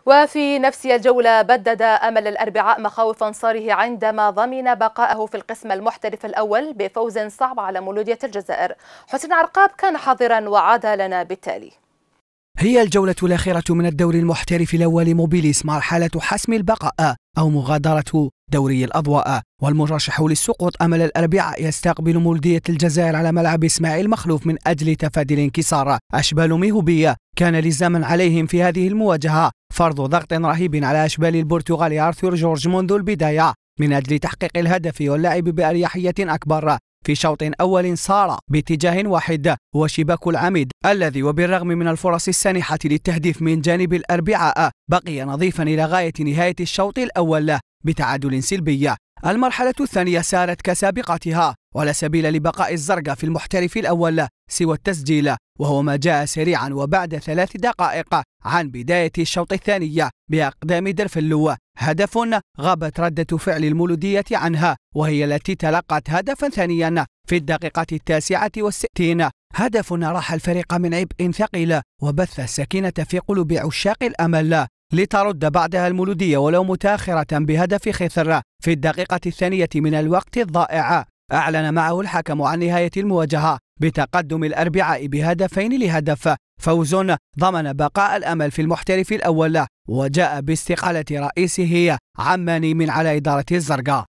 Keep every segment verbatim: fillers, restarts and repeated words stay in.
وفي نفس الجولة بدد أمل الأربعاء مخاوف أنصاره عندما ضمن بقائه في القسم المحترف الأول بفوز صعب على مولودية الجزائر. حسين عرقاب كان حاضرا وعاد لنا بالتالي. هي الجولة الأخيرة من الدوري المحترف الأول لموبيليس، مرحلة حسم البقاء أو مغادرة دوري الأضواء، والمرشح للسقوط أمل الأربعاء يستقبل مولودية الجزائر على ملعب إسماعيل مخلوف من أجل تفادي الانكسار. أشبال ميهوبية كان لزاما عليهم في هذه المواجهة فرض ضغط رهيب على أشبال البرتغالي آرثور جورج منذ البداية من أجل تحقيق الهدف واللعب بأريحية أكبر. في شوط أول صار باتجاه واحد هو شباك العميد الذي وبالرغم من الفرص السانحة للتهديف من جانب الأربعاء بقي نظيفا إلى غاية نهاية الشوط الأول بتعادل سلبي. المرحلة الثانية سارت كسابقتها ولا سبيل لبقاء الزرقاء في المحترف الأول سوى التسجيل، وهو ما جاء سريعا وبعد ثلاث دقائق عن بداية الشوط الثاني بأقدام درفلو، هدف غابت ردة فعل المولودية عنها وهي التي تلقت هدفا ثانيا في الدقيقة التاسعة والستين. هدف راح الفريق من عبء ثقيل وبث السكينة في قلوب عشاق الأمل، لترد بعدها المولودية ولو متأخرة بهدف خثر في الدقيقة الثانية من الوقت الضائع. أعلن معه الحكم عن نهاية المواجهة بتقدم الأربعاء بهدفين لهدف، فوز ضمن بقاء الأمل في المحترف الأول وجاء باستقالة رئيسه عماني من على إدارة الزرقاء.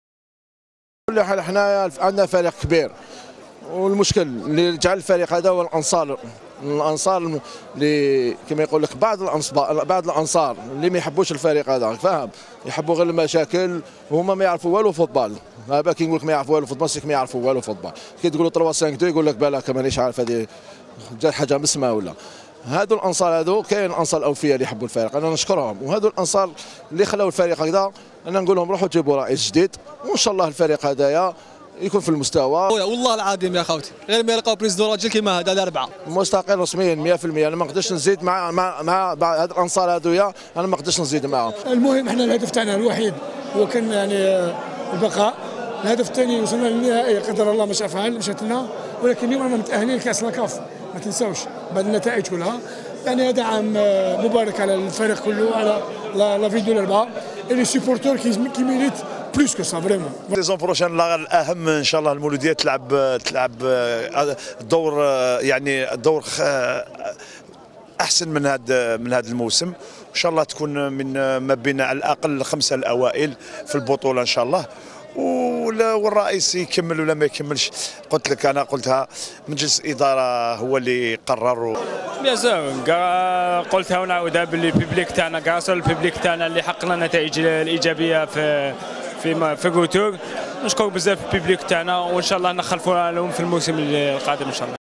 كل حال احنا عندنا فريق كبير، والمشكل اللي جعل الفريق هذا هو الانصار الانصار اللي كما يقول لك بعض الانصار بعض الانصار اللي ما يحبوش الفريق هذا، فاهم؟ يحبوا غير المشاكل وهما ما يعرفوا والو فوتبال. هذا كي نقول لك ما يعرفوا والو فوتبال سيك ما يعرفوا والو فوتبال. كي تقول له ثلاثة خمسة اثنين يقول لك بالك مانيش عارف هذه جات حاجه مسمى ولا. هادو الانصار هادو كاين انصار الاوفياء اللي يحبوا الفريق، انا نشكرهم، وهادو الانصار اللي خلاو الفريق هكذا انا نقول لهم روحوا جيبوا رئيس جديد وان شاء الله الفريق هذايا يكون في المستوى. والله العظيم يا خوتي غير ما يلقاو بريزيدون راجل كيما هذا الاربعه مستقل رسميا مئة في المئة. انا ما نقدرش نزيد مع مع مع هاد الانصار هذويا، انا ما نقدرش نزيد معاهم. المهم احنا الهدف تاعنا الوحيد هو كان يعني البقاء. الهدف الثاني وصلنا للنهائي قدر الله ما شاء فعل مشات لنا، ولكن اليوم رانا متاهلين لكاس الكاف ما تنساوش بعد النتائج كلها. يعني هذا عام مبارك على الفريق كله، على لا فيل دو الاربعه et les supporters qui méritent plus que ça vraiment. ليزون بروشان الاهم ان شاء الله المولوديه تلعب تلعب الدور، يعني الدور احسن من هذا من هذا الموسم، ان شاء الله تكون من ما بين على الاقل الخمسه الاوائل في البطوله ان شاء الله. والرئيس يكمل ولا ما يكملش، قلت لك انا قلتها مجلس اداره هو اللي قرر. بيان سور قلتها ونعاودها باللي البيبليك تاعنا كاع البيبليك تاعنا اللي حقق لنا النتائج الايجابيه في في في كوتور. نشكر بزاف البيبليك تاعنا وان شاء الله نخلفوا لهم في الموسم القادم ان شاء الله.